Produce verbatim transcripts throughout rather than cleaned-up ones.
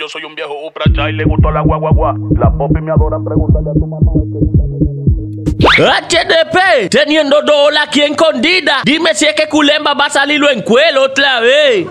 Yo soy un viejo Upra Chai, le gustó la guaguaguá. La popi me adoran, pregúntale a tu mamá. H D P, teniendo dólar aquí escondida. Dime si es que Culemba va a salirlo en cuero otra vez.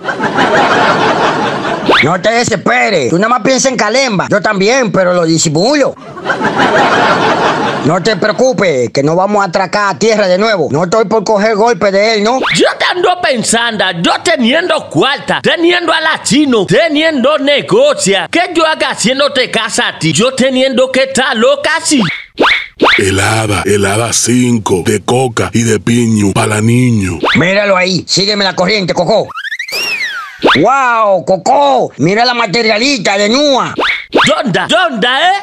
No te desesperes, tú nada más piensas en Calemba. Yo también, pero lo disimulo. No te preocupes, que no vamos a atracar a tierra de nuevo. No estoy por coger golpe de él, ¿no? Yo te ando pensando, yo teniendo cuarta, teniendo a la chino, teniendo negocia. ¿Qué yo haga haciéndote casa a ti? Yo teniendo que estar loca así. Helada, helada cinco, de coca y de piño, para niño. Míralo ahí, sígueme la corriente, Coco. ¡Wow, Coco! Mira la materialita de Nua. ¿Dónde? ¿Dónde, eh?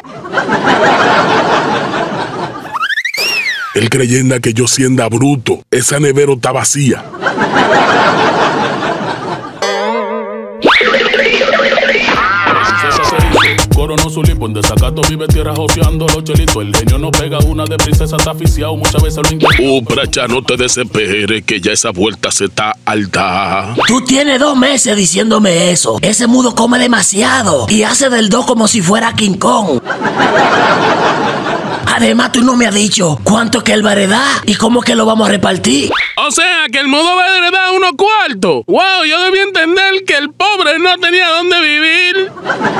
Él creyendo que yo sienda bruto. Esa nevera está vacía. Coronó su lipo, en desacato vive tierra joseando los chelitos. El genio no pega una de princesa, está aficiado, muchas veces lo intenta. Upra, ya no te desesperes, que ya esa vuelta se está alta. Tú tienes dos meses diciéndome eso. Ese mudo come demasiado y hace del do como si fuera King Kong. Además, tú no me has dicho cuánto que él va a heredar y cómo que lo vamos a repartir. O sea, que el mudo va a heredar unos cuartos. Wow, yo debí entender que el pobre no tenía dónde vivir.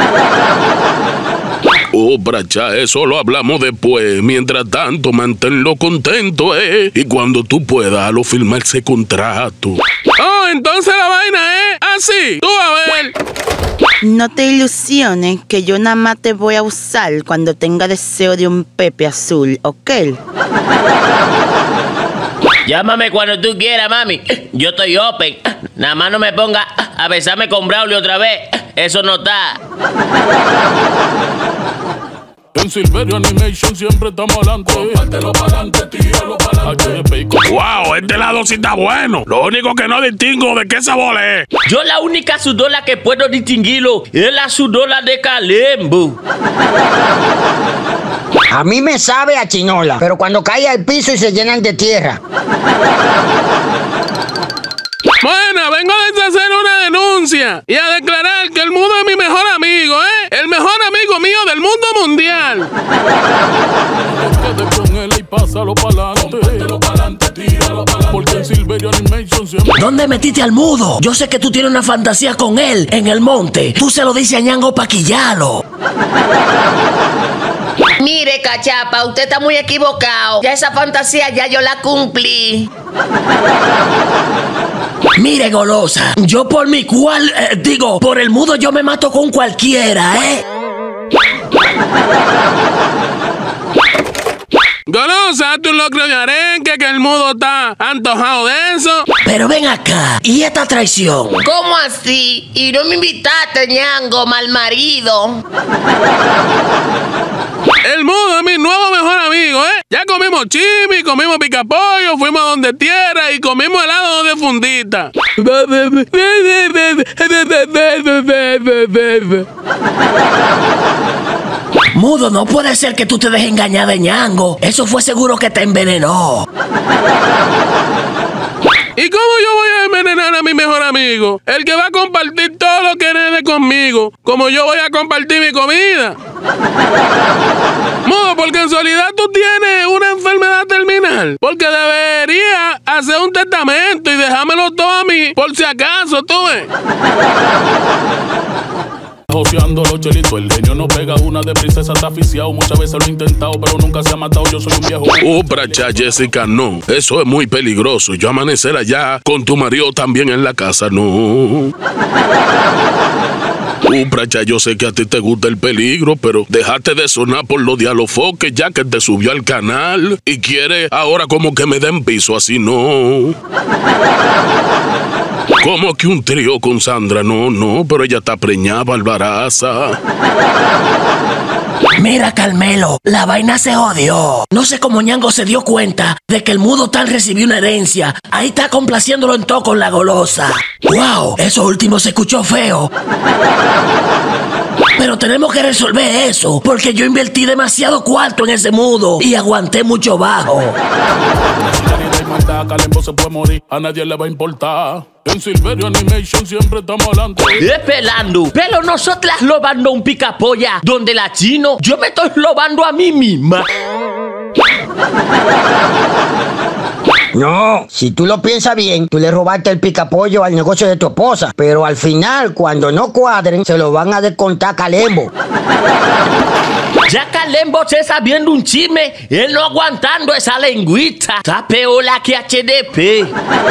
Upra, ya eso lo hablamos después. Mientras tanto, manténlo contento, ¿eh? Y cuando tú puedas, lo firmar ese contrato. Oh, entonces la vaina es así. Tú a ver. No te ilusiones, que yo nada más te voy a usar cuando tenga deseo de un Pepe azul, ¿ok? Llámame cuando tú quieras, mami. Yo estoy open. Nada más no me ponga a besarme con Braulio otra vez. Eso no está. En Silverio Animation siempre estamos adelante. Compártelo para adelante, tíralo para adelante. Wow, este lado sí está bueno. Lo único que no distingo de qué sabor es. Yo la única sudola que puedo distinguirlo es la sudola de Calembo. A mí me sabe a chinola, pero cuando cae al piso y se llenan de tierra. Bueno, vengo a deshacer una denuncia y a declarar que el mudo es mi mejor amigo, ¿eh? El mejor amigo mío del mundo mundial. Porque en Silverio Animation siempre... ¿Dónde metiste al mudo? Yo sé que tú tienes una fantasía con él en el monte. Tú se lo dices a Ñango pa' quillarlo. Mire, cachapa, usted está muy equivocado. Ya esa fantasía ya yo la cumplí. Mire, golosa, yo por mi cual, eh, digo, por el mudo yo me mato con cualquiera, ¿eh? Golosa, tú lo creo de arenque, que el mudo está antojado de eso. Pero ven acá, ¿y esta traición? ¿Cómo así? Y no me invitaste, Ñango, mal marido. El mudo es mi nuevo mejor amigo, ¿eh? Ya comimos chimi, comimos picapollo, fuimos a donde tierra y comimos helado de fundita. Mudo, no puede ser que tú te dejes engañar de Ñango. Eso fue seguro que te envenenó. ¿Y cómo yo voy a envenenar a mi mejor amigo? El que va a compartir todo lo que herede conmigo, como yo voy a compartir mi comida. Mudo, por casualidad tú tienes una enfermedad terminal. Porque debería hacer un testamento y dejármelo todo a mí, por si acaso, tú ves. Joseando los chelitos, el genio no pega una de princesa, está aficiado. Muchas veces lo he intentado, pero nunca se ha matado. Yo soy un viejo. Upra, ya, Jessica, no. Eso es muy peligroso. Yo amanecer allá con tu marido también en la casa, no. Upra, ya, yo sé que a ti te gusta el peligro, pero déjate de sonar por los dialofoques ya que te subió al canal y quiere ahora como que me den piso, así no. ¿Cómo que un trío con Sandra? No, no, pero ella está preñada, Barbaraza. Mira, Carmelo, la vaina se jodió. No sé cómo Ñango se dio cuenta de que el mudo tal recibió una herencia. Ahí está complaciéndolo en todo con la golosa. ¡Wow! Eso último se escuchó feo. Pero tenemos que resolver eso, porque yo invertí demasiado cuarto en ese mudo y aguanté mucho bajo. ya Calembo se puede morir, a nadie le va a importar. En Silverio Animation siempre estamos adelante. Es pelando, pero nosotras lobando un picapolla, donde la chino, yo me estoy lobando a mí misma. No, si tú lo piensas bien, tú le robaste el picapollo al negocio de tu esposa, pero al final, cuando no cuadren, se lo van a descontar a Calembo. Ya Calembo se sabiendo un chisme, él no aguantando esa lengüita. Está peor la que H D P.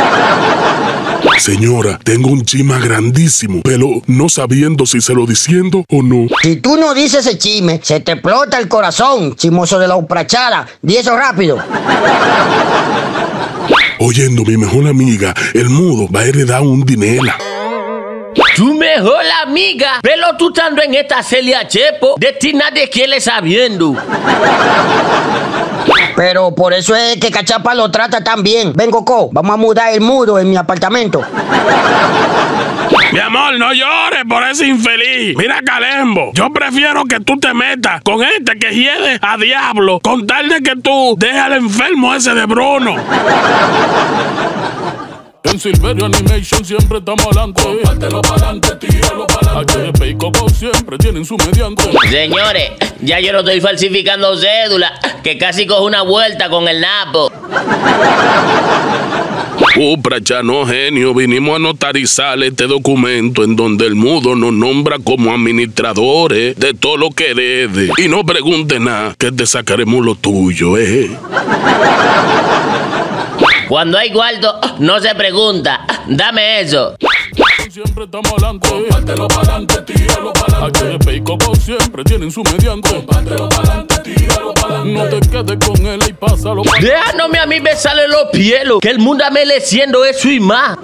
Señora, tengo un chisme grandísimo, pero no sabiendo si se lo diciendo o no. Si tú no dices ese chisme, se te explota el corazón, chimoso de la uprachara. Di eso rápido. Oyendo, mi mejor amiga, el mudo va a heredar un dinero. Tu mejor amiga, pero tú estando en esta Celia Chepo, de ti nadie quiere sabiendo. Pero por eso es que Cachapa lo trata tan bien. Ven, Coco, vamos a mudar el mudo en mi apartamento. Mi amor, no llores por ese infeliz. Mira, Calembo, yo prefiero que tú te metas con este que hiede a diablo con tal de que tú dejes al enfermo ese de Bruno. En Silverio Animation siempre estamos adelante. Compártelo pa'lante, tíralo pa'lante. H D P y Coco siempre tienen su mediante. Señores, ya yo no estoy falsificando cédula, que casi cojo una vuelta con el Napo. Upracha, no genio, vinimos a notarizar este documento en donde el mudo nos nombra como administradores de todo lo que debe. Y no pregunte nada, que te sacaremos lo tuyo, eh. Cuando hay cuarto, no se pregunta. Dame eso. Siempre estamos adelante. Compártelo pa'lante, tíralo pa'lante. H D P y Coco siempre tienen su mediante. Compártelo pa'lante, tíralo pa'lante. No te quedes con él y pásalo pa'lante. Déjame a mí besarle los pielos, que el mundo ameleciendo eso y más.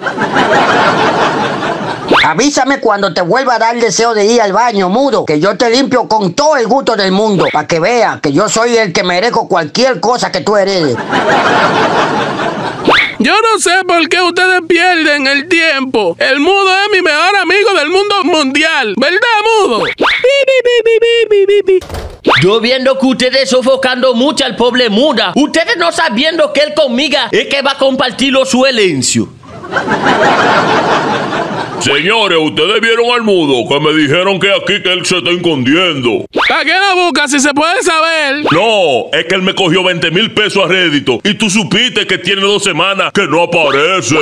Avísame cuando te vuelva a dar el deseo de ir al baño, mudo, que yo te limpio con todo el gusto del mundo, para que veas que yo soy el que merezco cualquier cosa que tú heredes. Yo no sé por qué ustedes pierden el tiempo. El mudo es mi mejor amigo del mundo mundial. ¿Verdad, mudo? Yo viendo que ustedes sofocando mucho al pobre muda. Ustedes no sabiendo que él conmigo es que va a compartir su herencia. Señores, ustedes vieron al mudo, que me dijeron que aquí que él se está escondiendo. ¿Para qué lo buscas si se puede saber? No, es que él me cogió veinte mil pesos a rédito y tú supiste que tiene dos semanas que no aparece.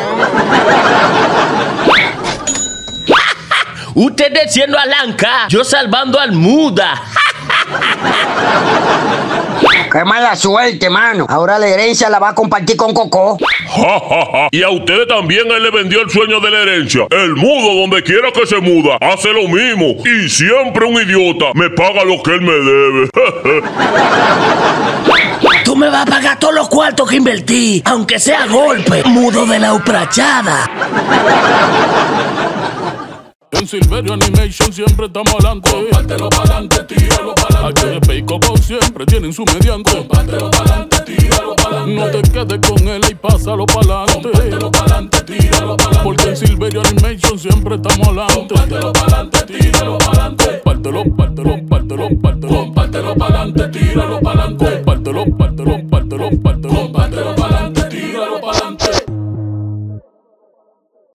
Ustedes siendo alanca, yo salvando al muda. Qué mala suerte, mano. Ahora la herencia la va a compartir con Coco. Ja, ja, ja. Y a ustedes también él le vendió el sueño de la herencia. El mudo, donde quiera que se muda, hace lo mismo. Y siempre un idiota me paga lo que él me debe. Tú me vas a pagar todos los cuartos que invertí, aunque sea golpe, mudo de la uprachada. En Silverio Animation siempre estamos adelante. Compártelo pa'lante, tíralo pa'lante. H D P y Coco siempre tienen su mediante. Compártelo pa'lante, tíralo pa'lante. No te quedes con él y pásalo pa'lante. Compártelo pa'lante, tíralo pa'lante. Porque en Silverio Animation siempre estamos adelante. Compártelo pa'lante, tíralo pa'lante. Pártelo, pártelo, pártelo, pártelo. Compártelo pa'lante, tíralo pa'lante. Compártelo, pártelo, pártelo, pártelo.